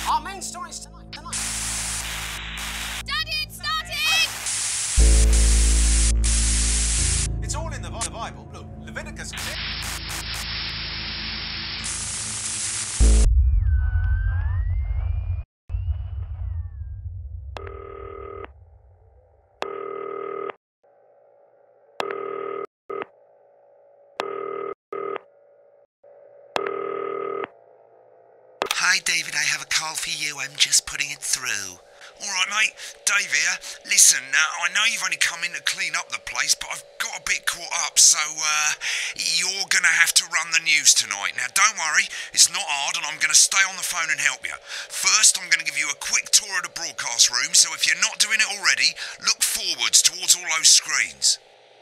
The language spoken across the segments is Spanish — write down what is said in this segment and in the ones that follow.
Our main story is tonight. Daddy, it's starting! It's all in the Bible. Look, Leviticus. Hi, David, I have a call for you. I'm just putting it through. All right, mate. Dave here. Listen, I know you've only come in to clean up the place, but I've got a bit caught up, so you're going to have to run the news tonight. Now, don't worry. It's not hard, and I'm going to stay on the phone and help you. First, I'm going to give you a quick tour of the broadcast room, so if you're not doing it already, look forwards towards all those screens.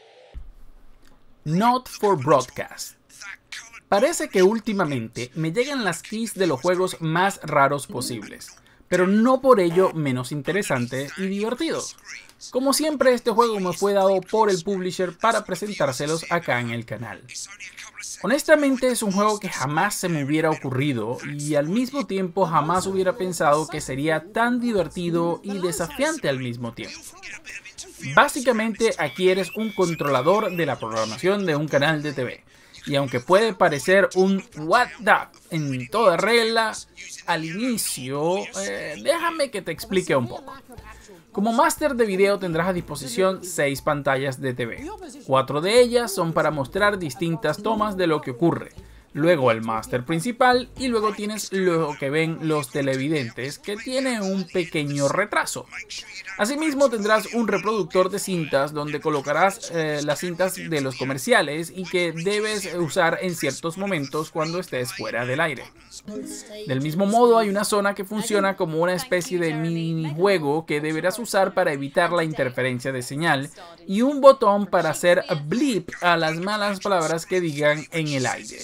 Not for broadcast. Parece que últimamente me llegan las keys de los juegos más raros posibles, pero no por ello menos interesante y divertido. Como siempre, este juego me fue dado por el publisher para presentárselos acá en el canal. Honestamente, es un juego que jamás se me hubiera ocurrido y al mismo tiempo jamás hubiera pensado que sería tan divertido y desafiante al mismo tiempo. Básicamente, aquí eres un controlador de la programación de un canal de TV. Y aunque puede parecer un what the en toda regla al inicio, déjame que te explique un poco. Como máster de video tendrás a disposición 6 pantallas de TV. 4 de ellas son para mostrar distintas tomas de lo que ocurre. Luego el máster principal y luego tienes lo que ven los televidentes, que tiene un pequeño retraso. Asimismo tendrás un reproductor de cintas donde colocarás las cintas de los comerciales y que debes usar en ciertos momentos cuando estés fuera del aire. Del mismo modo hay una zona que funciona como una especie de minijuego que deberás usar para evitar la interferencia de señal y un botón para hacer bleep a las malas palabras que digan en el aire.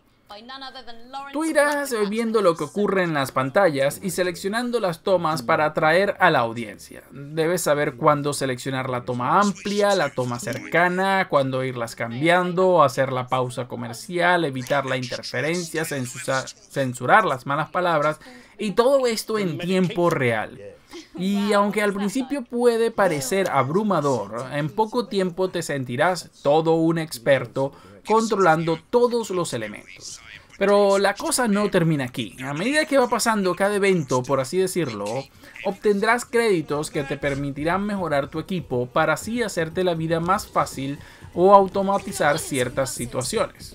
Tú irás viendo lo que ocurre en las pantallas y seleccionando las tomas para atraer a la audiencia. Debes saber cuándo seleccionar la toma amplia, la toma cercana, cuándo irlas cambiando, hacer la pausa comercial, evitar la interferencia, censurar las malas palabras y todo esto en tiempo real. Y aunque al principio puede parecer abrumador, en poco tiempo te sentirás todo un experto controlando todos los elementos. Pero la cosa no termina aquí. A medida que va pasando cada evento, por así decirlo, obtendrás créditos que te permitirán mejorar tu equipo para así hacerte la vida más fácil o automatizar ciertas situaciones.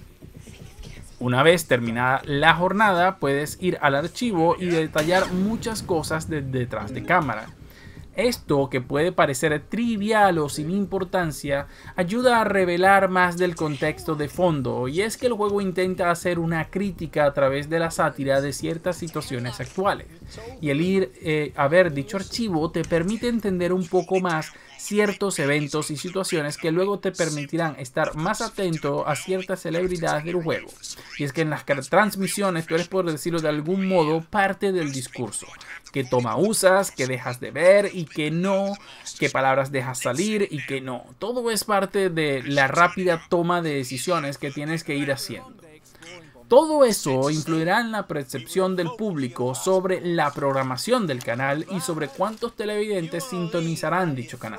Una vez terminada la jornada, puedes ir al archivo y detallar muchas cosas de detrás de cámara. Esto, que puede parecer trivial o sin importancia, ayuda a revelar más del contexto de fondo, y es que el juego intenta hacer una crítica a través de la sátira de ciertas situaciones actuales. Y el ir a ver dicho archivo te permite entender un poco más ciertos eventos y situaciones que luego te permitirán estar más atento a ciertas celebridades del juego. Y es que en las transmisiones tú eres, por decirlo de algún modo, parte del discurso. Qué toma usas, qué dejas de ver y qué no, qué palabras dejas salir y qué no. Todo es parte de la rápida toma de decisiones que tienes que ir haciendo. Todo eso influirá en la percepción del público sobre la programación del canal y sobre cuántos televidentes sintonizarán dicho canal.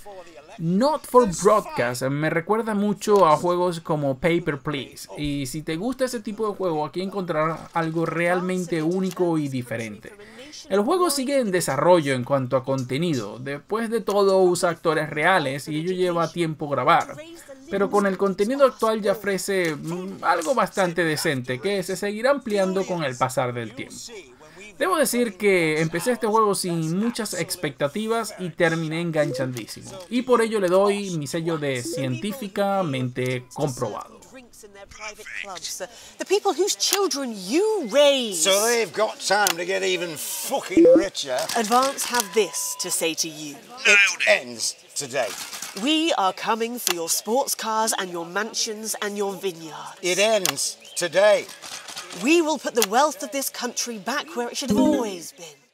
Not for Broadcast me recuerda mucho a juegos como Paper Please, y si te gusta ese tipo de juego, aquí encontrarás algo realmente único y diferente. El juego sigue en desarrollo en cuanto a contenido. Después de todo usa actores reales y ello lleva tiempo grabar. Pero con el contenido actual ya ofrece algo bastante decente que se seguirá ampliando con el pasar del tiempo. Debo decir que empecé este juego sin muchas expectativas y terminé enganchadísimo. Y por ello le doy mi sello de científicamente comprobado. The people whose children you raise. So they've got time to get even fucking richer. Advance have this to say to you. It ends today. We are coming for your sports cars and your mansions and your vineyards. It ends today. We will put the wealth of this country back where it should have always been.